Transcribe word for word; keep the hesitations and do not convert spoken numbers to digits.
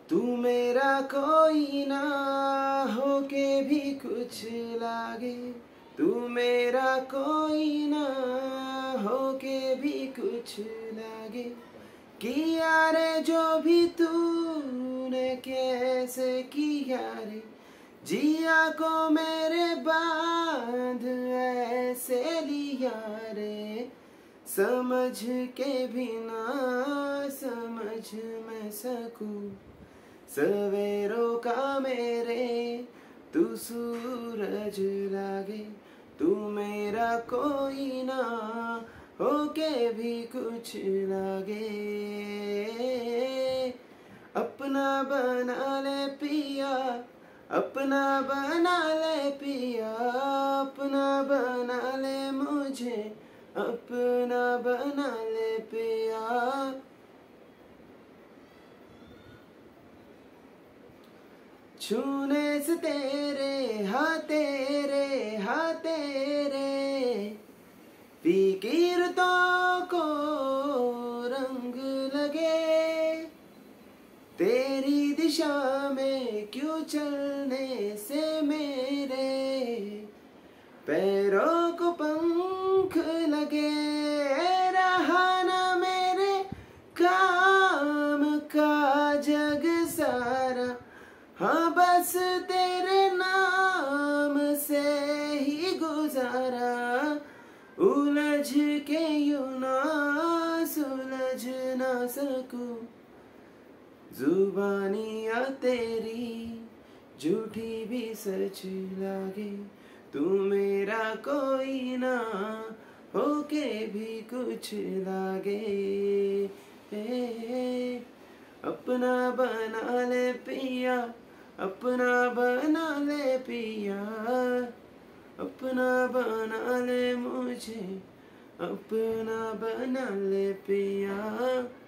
तू मेरा कोई ना हो के भी कुछ लागे, तू मेरा कोई ना हो के भी कुछ लागे। किया रे जो भी तूने कैसे किया रे, जिया को मेरे बांध ऐसे लिया रे। समझ के भी ना समझ मैं सकूं, सवेरों का मेरे तू सूरज लागे। तू मेरा कोई ना होके भी कुछ लागे। अपना बना ले पिया, अपना बना ले पिया, अपना बना ले मुझे, अपना बना ले पिया। छूने से तेरे हाँ तेरे हाँ तेरे फिकीरतों को रंग लगे। तेरी दिशा में क्यों चलने से मेरे पैरों को पंख लगे। रहा ना मेरे काम का जग सारा, हाँ बस तेरे नाम से ही गुजारा। उलझ के यूं ना सुलझ ना सकूं, जुबानियाँ तेरी झूठी भी सच लागे। तू मेरा कोई ना होके भी कुछ लागे। ए, अपना बना ले पिया, अपना बना ले पिया, अपना बना ले मुझे, अपना बना ले पिया।